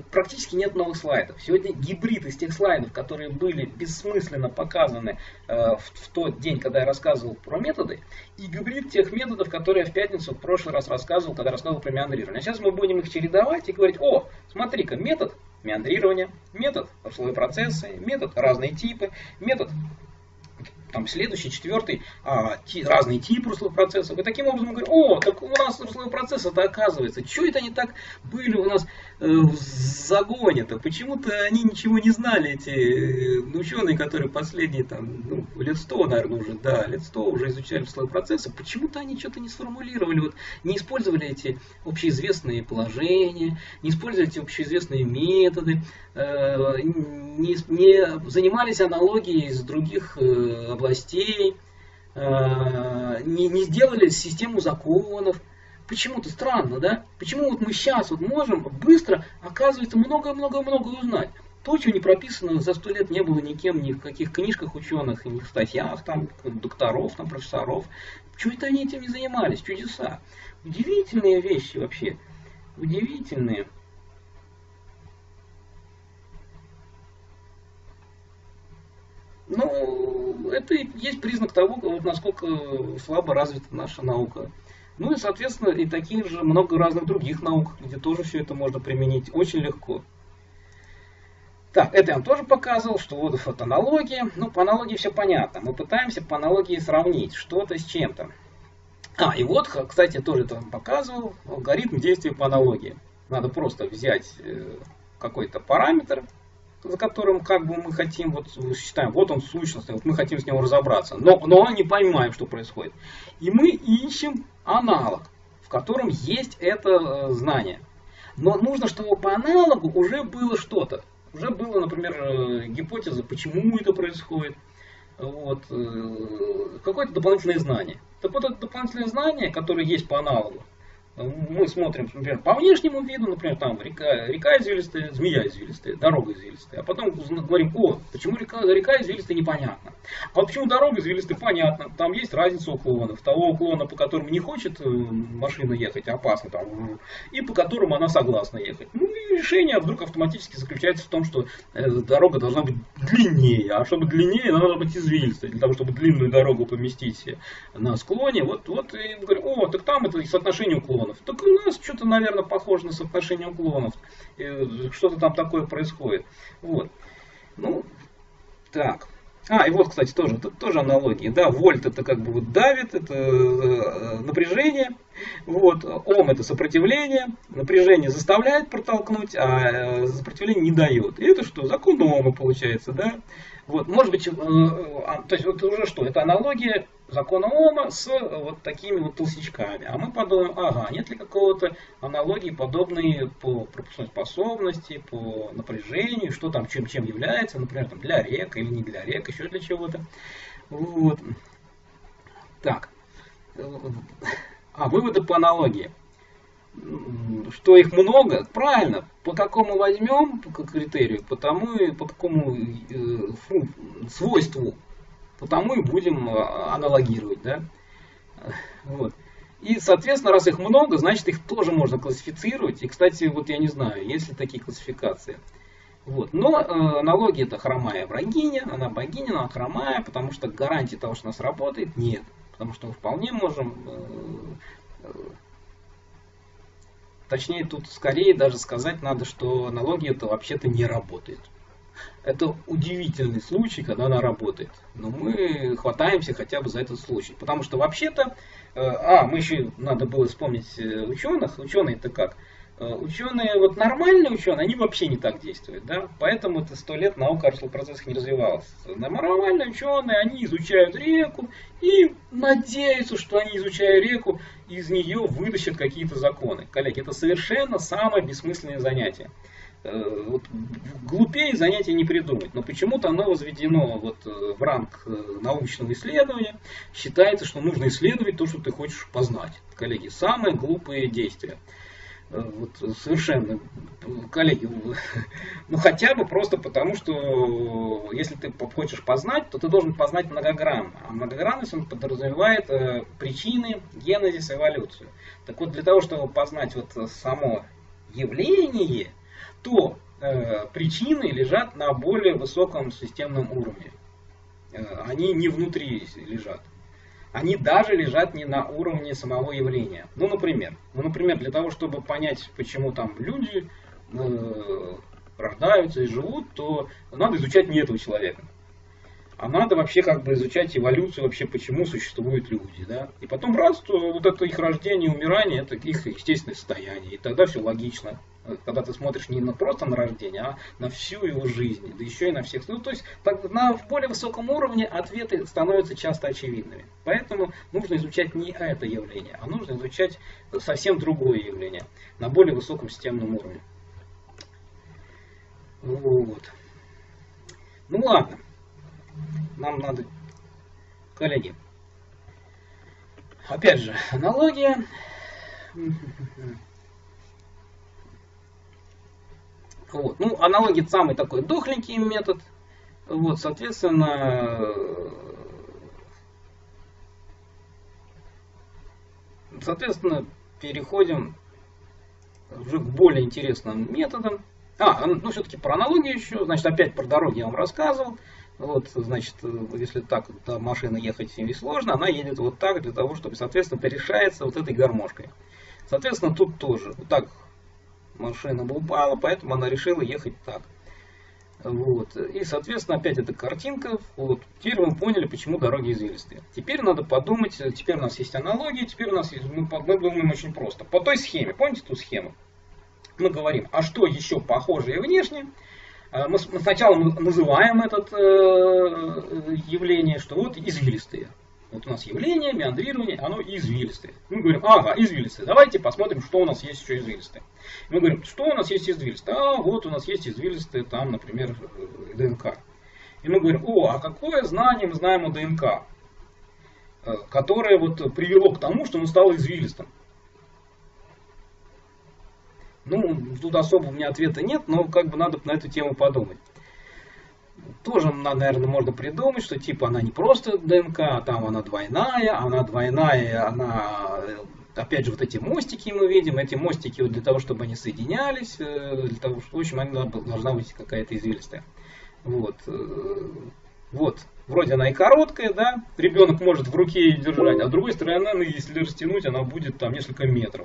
практически нет новых слайдов. Сегодня гибрид из тех слайдов, которые были бессмысленно показаны в тот день, когда я рассказывал про методы, и гибрид тех методов, которые я в пятницу в прошлый раз рассказывал, когда рассказывал про меандрирование. А сейчас мы будем их чередовать и говорить: о, смотри-ка, метод меандрирования, метод слоевые процессы, метод разные типы, метод там следующий, четвертый, разные типы русловых процессов. И таким образом мы говорим: о, так у нас русловые процессы-то оказывается, что это они так были у нас в загоне-то? Почему-то они ничего не знали, эти ученые, которые последние там, лет 100, наверное, уже, да, лет 100 уже изучали русловые процессы. Почему-то они что-то не сформулировали, вот, не использовали эти общеизвестные положения, не использовали эти общеизвестные методы, не занимались аналогией из других областей, не сделали систему законов. Почему-то странно, да? Почему вот мы сейчас вот можем быстро, оказывается, много-много-много узнать? То, чего не прописано за 100 лет не было никем, ни в каких книжках ученых, ни в статьях там, докторов, там, профессоров. Чего это они этим не занимались? Чудеса. Удивительные вещи вообще. Удивительные. Ну, это и есть признак того, вот, насколько слабо развита наша наука. Ну и, соответственно, и таких же много разных других наук, где тоже все это можно применить очень легко. Так, это я вам тоже показывал, что вот аналогия. Ну, по аналогии все понятно. Мы пытаемся по аналогии сравнить что-то с чем-то. И вот, кстати, я тоже это вам показывал, алгоритм действия по аналогии. Надо просто взять какой-то параметр, за которым как бы мы хотим, вот считаем, вот он сущностный, вот мы хотим с него разобраться, но не понимаем, что происходит. И мы ищем аналог, в котором есть это знание. Но нужно, чтобы по аналогу уже было что-то. Уже было, например, гипотеза, почему это происходит. Вот, какое-то дополнительное знание. Так вот, это дополнительное знание, которое есть по аналогу, мы смотрим, например, по внешнему виду, например, там река извилистая, змея извилистая, дорога извилистая. А потом говорим: о, почему река извилистая, непонятно. А вот почему дорога извилистая, понятно. Там есть разница уклонов. Того уклона, по которому не хочет машина ехать, опасно там, и по которому она согласна ехать. Ну и решение вдруг автоматически заключается в том, что дорога должна быть длиннее. А чтобы длиннее, она должна быть извилистой. Для того, чтобы длинную дорогу поместить на склоне, вот и говорим: о, так там это соотношение уклонов. Так у нас что-то, наверное, похоже на соотношение уклонов. Что-то там такое происходит. Вот. Ну, так. И вот, кстати, тоже аналогия. Да, вольт это как бы вот давит, это напряжение. Вот. Ом это сопротивление. Напряжение заставляет протолкнуть, а сопротивление не дает. И это что? Закон Ома получается, да? Вот, может быть, то есть это уже что? Это аналогия закона Ома с вот такими вот толстячками. А мы подумаем: нет ли какого-то аналогии, подобной по пропускной способности, по напряжению, что там чем является, например, там, для рек или не для рек, еще для чего-то. Вот. Так. Выводы по аналогии. Что их много, правильно, по какому возьмем по критерию, по какому свойству, потому и будем аналогировать, да? Вот. И, соответственно, раз их много, значит, их тоже можно классифицировать. И, кстати, вот я не знаю, есть ли такие классификации. Вот. Но аналогия это хромая богиня, она богиня, но она хромая, потому что гарантии того, что у нас работает, нет. Потому что мы вполне можем... Точнее, тут скорее даже сказать надо, что аналогия это вообще-то не работает. Это удивительный случай, когда она работает. Но мы хватаемся хотя бы за этот случай. Потому что вообще-то... мы еще надо было вспомнить ученых. Ученые-то как? Ученые, вот нормальные ученые, они вообще не так действуют. Да? Поэтому это 100 лет наука о русловых процессах не развивалась. Нормальные ученые, они изучают реку и надеются, что они, изучая реку, из нее вытащат какие-то законы. Коллеги, это совершенно самое бессмысленное занятие. Вот, глупее занятия не придумать, но почему-то оно возведено вот в ранг научного исследования. Считается, что нужно исследовать то, что ты хочешь познать. Коллеги, самое глупое действие. Вот, совершенно, коллеги, ну хотя бы просто потому, что если ты хочешь познать, то ты должен познать многогранно. А многогранность он подразумевает причины, генезис, эволюцию. Так вот, для того, чтобы познать вот само явление, то причины лежат на более высоком системном уровне. Они не внутри лежат. Они даже лежат не на уровне самого явления. Ну, например, для того, чтобы понять, почему там люди рождаются и живут, то надо изучать не этого человека. А надо вообще как бы изучать эволюцию, вообще почему существуют люди. Да? И потом раз, то вот это их рождение и умирание, это их естественное состояние. И тогда все логично. Когда ты смотришь не просто на рождение, а на всю его жизнь, да еще и на всех. Ну, то есть в более высоком уровне ответы становятся часто очевидными. Поэтому нужно изучать не это явление, а нужно изучать совсем другое явление на более высоком системном уровне. Вот. Ну ладно. Нам надо, коллеги. Опять же, аналогия. Вот. Ну, аналогия самый такой дохленький метод. Вот, соответственно, переходим уже к более интересным методам. Ну все-таки про аналогию еще. Значит, опять про дороги я вам рассказывал. Вот, значит, если так машина ехать ей сложно, она едет вот так, для того, чтобы, соответственно, порешается вот этой гармошкой. Соответственно, тут тоже. Вот так машина бы упала, поэтому она решила ехать так. Вот. И, соответственно, опять эта картинка. Вот. Теперь мы поняли, почему дороги извилистые. Теперь надо подумать, теперь у нас есть аналогии, теперь у нас есть, мы думаем очень просто. По той схеме, помните ту схему? Мы говорим, а что еще похожее внешне? Мы сначала называем это явление, что вот извилистые. Вот у нас явление, меандрирование, оно извилистое. Мы говорим, ага, извилистое. Давайте посмотрим, что у нас есть еще извилистое. Мы говорим, что у нас есть извилистое? Вот у нас есть извилистое, там, например, ДНК. И мы говорим, а какое знание мы знаем о ДНК, которое вот привело к тому, что оно стало извилистым? Ну, тут особо у меня ответа нет, но как бы надо на эту тему подумать. Тоже, наверное, можно придумать, что типа она не просто ДНК, а там она двойная, она, опять же, вот эти мостики мы видим, эти мостики вот для того, чтобы они соединялись, для того, что, в общем, должна быть какая-то извилистая. Вот, вроде она и короткая, да, ребенок может в руке ее держать, а с другой стороны, если растянуть, она будет там несколько метров.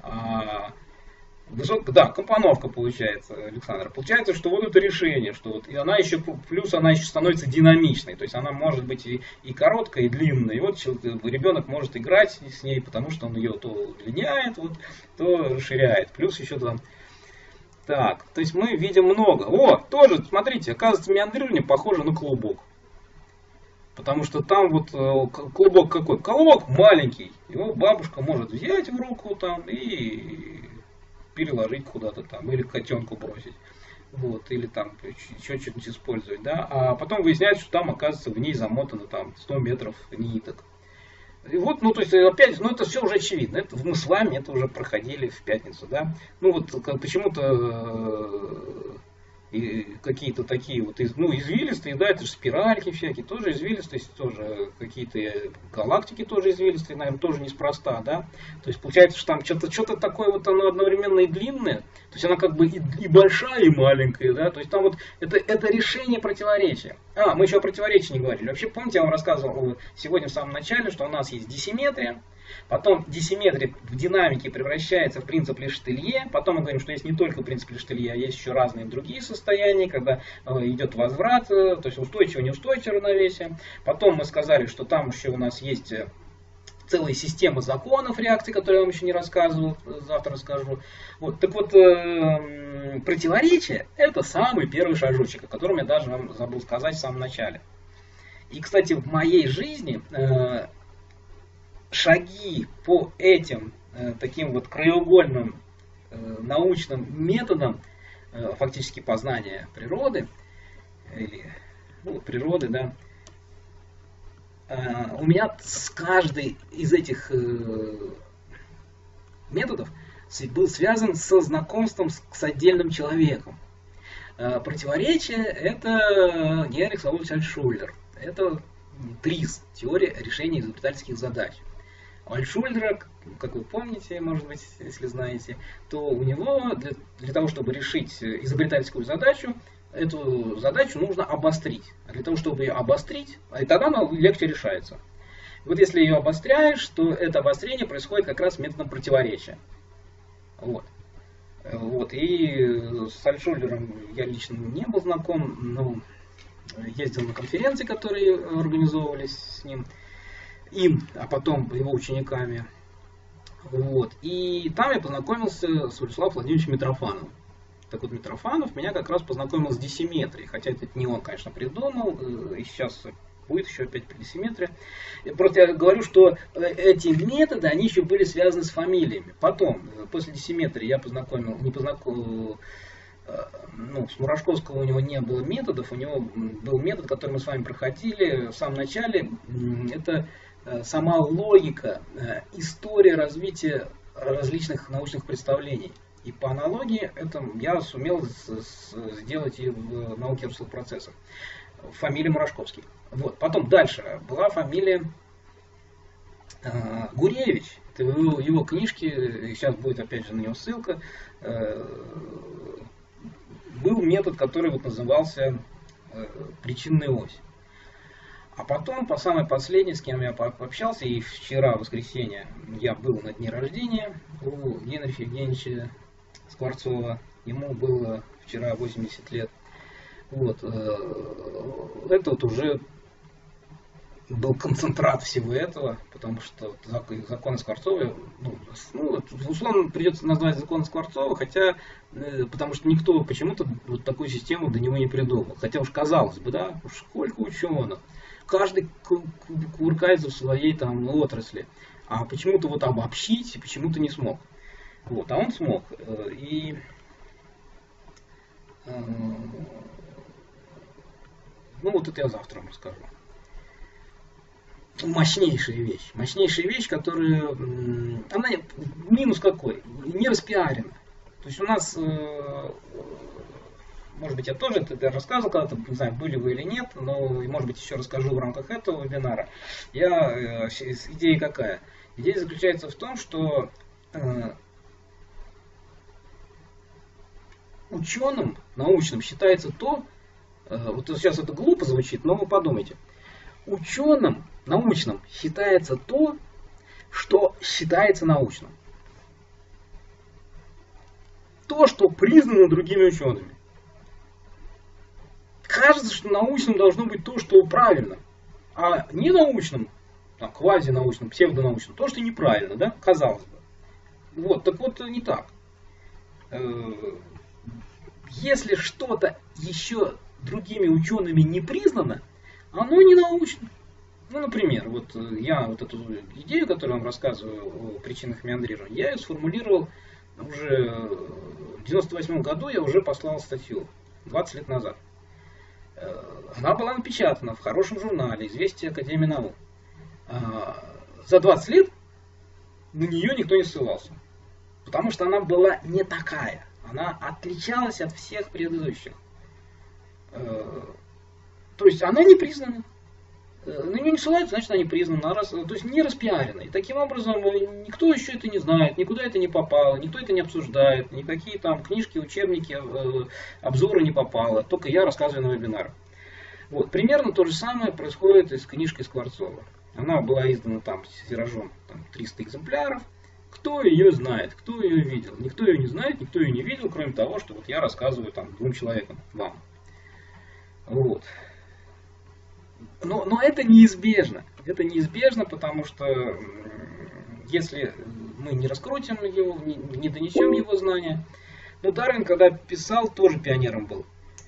Да, компоновка получается, Александр. Получается, что вот это решение, что вот, и она еще, плюс она еще становится динамичной, то есть она может быть и короткая, и длинная. И вот ребенок может играть с ней, потому что он ее то удлиняет, вот, то расширяет. Плюс еще там. Так, то есть мы видим много. Тоже, смотрите, оказывается, меандрирование похоже на клубок. Потому что там вот клубок какой? Клубок маленький. Его бабушка может взять в руку там и переложить куда-то там, или котенку бросить, вот, или там еще что-нибудь использовать, да, а потом выясняется, что там, оказывается, в ней замотано там 100 метров ниток. И вот, ну, то есть, опять, это все уже очевидно, это мы с вами это уже проходили в пятницу, да, ну, вот, почему-то какие-то такие вот, извилистые, да, это же спиральки всякие, тоже извилистые, тоже какие-то галактики тоже извилистые, наверное, тоже неспроста, да. То есть получается, что там что-то такое вот оно одновременно и длинное, то есть она как бы и большая, и маленькая, да, то есть там вот это решение противоречия. Мы еще о противоречии не говорили. Вообще, помните, я вам рассказывал сегодня в самом начале, что у нас есть диссиметрия. Потом диссиметрия в динамике превращается в принцип Ле-Штелье. Потом мы говорим, что есть не только принцип Ле-Штелье, а есть еще разные другие состояния, когда идет возврат, то есть устойчивое, неустойчивое равновесие. Потом мы сказали, что там еще у нас есть целая система законов реакции, которые я вам еще не рассказывал, завтра расскажу. Вот, так вот, противоречие – это самый первый шажочек, о котором я даже вам забыл сказать в самом начале. И, кстати, в моей жизни шаги по этим таким вот краеугольным научным методам фактически познания природы, или природы, да, у меня с каждой из этих методов был связан со знакомством с отдельным человеком. Противоречие – это Генрих Саульевич Альтшуллер. Это ТРИЗ, теория решения изобретательских задач. Альтшулера, как вы помните, может быть, если знаете, то у него для того, чтобы решить изобретательскую задачу, эту задачу нужно обострить. А для того, чтобы ее обострить, и тогда она легче решается. Вот если ее обостряешь, то это обострение происходит как раз методом противоречия. Вот. И с Альтшулером я лично не был знаком, но ездил на конференции, которые организовывались с ним, а потом его учениками. Вот. И там я познакомился с Владиславом Владимировичем Митрофановым. Так вот, Митрофанов меня как раз познакомил с десиметрией, хотя это не он, конечно, придумал, и сейчас будет еще опять про десиметрию. Просто я говорю, что эти методы, они еще были связаны с фамилиями. Потом, после десиметрии я с Мурашковского у него не было методов, у него был метод, который мы с вами проходили в самом начале. Это сама логика, история развития различных научных представлений. И по аналогии это я сумел сделать и в науке русских процессов. Фамилия Мурашковский. Вот. Потом дальше была фамилия Гуревич. Это его книжки, сейчас будет опять же на него ссылка. Был метод, который вот назывался причинная ось. А потом, по самой последней, с кем я пообщался, и вчера, в воскресенье, я был на дне рождения у Генриха Евгеньевича Скворцова. Ему было вчера 80 лет. Вот. Это вот уже был концентрат всего этого, потому что законы Скворцова, условно придется назвать законы Скворцова, хотя, потому что никто почему-то вот такую систему до него не придумал. Хотя уж казалось бы, да, уж сколько ученых, каждый кувыркается в своей там отрасли, а почему-то вот обобщить почему-то не смог. Вот, а он смог. И вот это я завтра вам расскажу. Мощнейшая вещь, которая, она минус какой? Не распиарена. То есть у нас, может быть, я тоже это рассказывал когда-то, не знаю, были вы или нет, но, может быть, еще расскажу в рамках этого вебинара. Идея какая? Идея заключается в том, что ученым научным считается то, вот сейчас это глупо звучит, но вы подумайте. Ученым научным считается то, что считается научным. То, что признано другими учеными. Кажется, что научным должно быть то, что правильно. А не научным, квазинаучным, псевдонаучным, то, что неправильно, да, казалось бы. Вот, так вот не так. Если что-то еще другими учеными не признано, оно не научно. Например, я эту идею, которую я вам рассказываю о причинах меандрирования, я ее сформулировал уже в 98 году, я уже послал статью, 20 лет назад. Она была напечатана в хорошем журнале «Известия Академии наук». За 20 лет на нее никто не ссылался, потому что она была не такая, она отличалась от всех предыдущих. То есть она не признана. На нее не ссылаются, значит она не признана, то есть не распиарена. И таким образом никто еще это не знает, никуда это не попало, никто это не обсуждает, никакие там книжки, учебники, обзоры не попало. Только я рассказываю на вебинарах. Вот. Примерно то же самое происходит и с книжкой Скворцова. Она была издана с тиражом 300 экземпляров. Кто ее знает, кто ее видел? Никто ее не знает, никто ее не видел, кроме того, что я рассказываю 2 человекам, вам. Вот. Но это неизбежно. Это неизбежно, потому что если мы не раскрутим его, не донесем его знания. Дарвин, когда писал, тоже пионером был.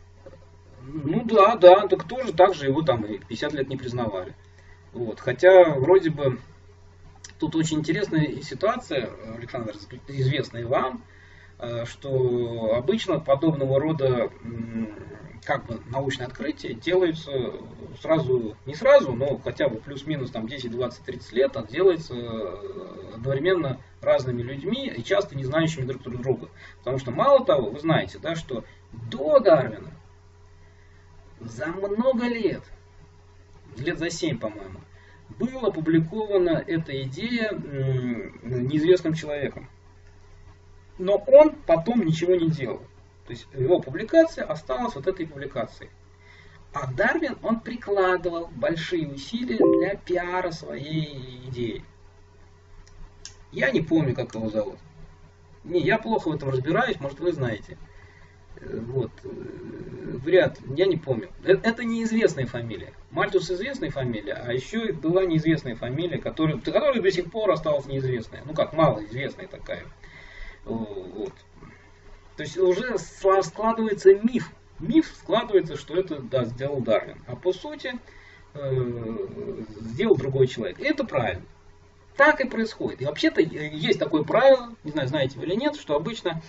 Так тоже так же его 50 лет не признавали. Вот. Хотя вроде бы тут очень интересная ситуация, Александр, известная вам, что обычно подобного рода научные открытия делаются не сразу, но хотя бы плюс-минус 10, 20, 30 лет, делается одновременно разными людьми и часто не знающими друг друга. Потому что мало того, вы знаете, что до Дарвина за много лет за 7, по-моему, была опубликована эта идея неизвестным человеком. Но он потом ничего не делал. То есть его публикация осталась вот этой публикацией. А Дарвин, он прикладывал большие усилия для пиара своей идеи. Я не помню, как его зовут. Не, я плохо в этом разбираюсь, может вы знаете. Вот. Вряд ли, я не помню. Это неизвестная фамилия. Мальтус известная фамилия, а еще была неизвестная фамилия, которая до сих пор осталась неизвестная. Ну как, малоизвестная такая. Вот. То есть уже складывается миф. Миф складывается, что это сделал Дарвин. А по сути сделал другой человек. И это правильно. Так и происходит. И вообще-то есть такое правило, не знаю, знаете вы или нет, что обычно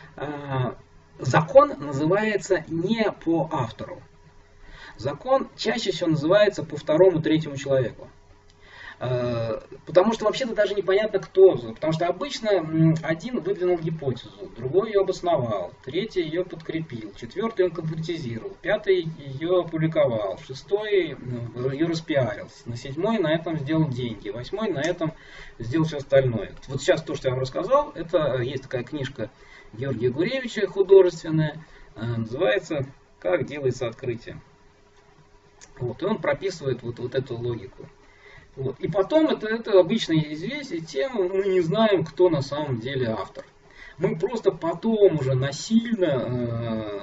закон называется не по автору. Закон чаще всего называется по второму, третьему человеку. Потому что вообще-то даже непонятно кто. Потому что обычно один выдвинул гипотезу, другой ее обосновал, третий ее подкрепил, четвертый он конкретизировал, пятый ее опубликовал, шестой ее распиарил, на седьмой на этом сделал деньги, восьмой на этом сделал все остальное. Вот сейчас то, что я вам рассказал, это есть такая книжка Георгия Гуревича художественная, называется «Как делается открытие». Вот, и он прописывает вот эту логику. Вот. И потом это обычно известие тем, мы не знаем, кто на самом деле автор. Мы просто потом уже насильно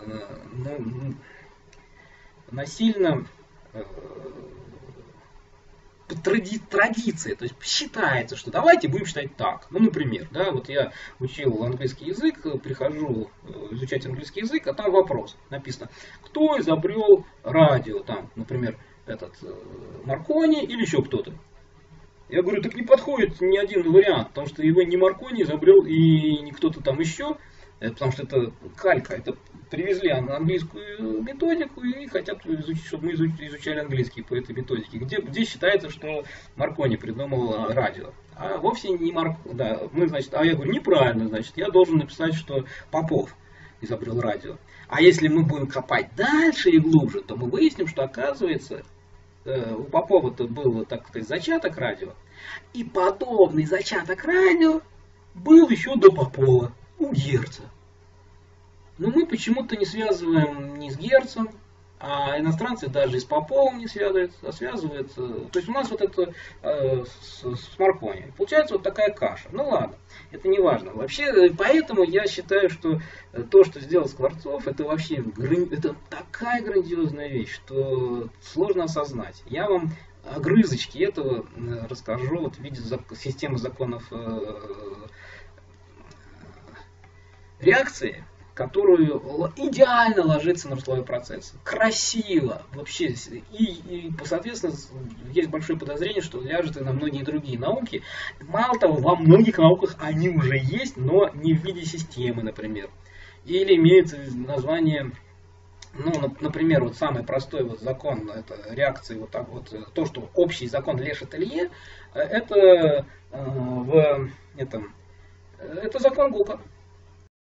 традиции, то есть считается, что давайте будем считать так. Ну, например, да, вот я учил английский язык, прихожу изучать английский язык, а там вопрос написано, кто изобрел радио, там, например, Маркони или еще кто-то. Я говорю, так не подходит ни один вариант, потому что его ни Маркони изобрел и не кто-то там еще, потому что это калька, это привезли английскую методику и хотят, чтобы мы изучали английский по этой методике, где считается, что Маркони придумал радио. А вовсе не Маркони. Да, я говорю, неправильно, значит, я должен написать, что Попов изобрел радио. А если мы будем копать дальше и глубже, то мы выясним, что оказывается у Попова-то был, так сказать, зачаток радио. И подобный зачаток радио был еще до Попова, у Герца. Но мы почему-то не связываем ни с Герцем, а иностранцы даже и с Поповым не связывают, а связывают. То есть у нас вот это с Маркони. Получается вот такая каша. Ну ладно, это не важно. Вообще, поэтому я считаю, что то, что сделал Скворцов, это вообще это такая грандиозная вещь, что сложно осознать. Я вам огрызочки этого расскажу вот в виде системы законов реакции, которую идеально ложится на русловой процесс. Красиво вообще. И соответственно, есть большое подозрение, что ляжет и на многие другие науки. Мало того, во многих науках они уже есть, но не в виде системы, например. Или имеют название, ну, например, вот самый простой вот закон, это реакции, вот так вот, то, что общий закон Ле-Шателье, это это закон Гука.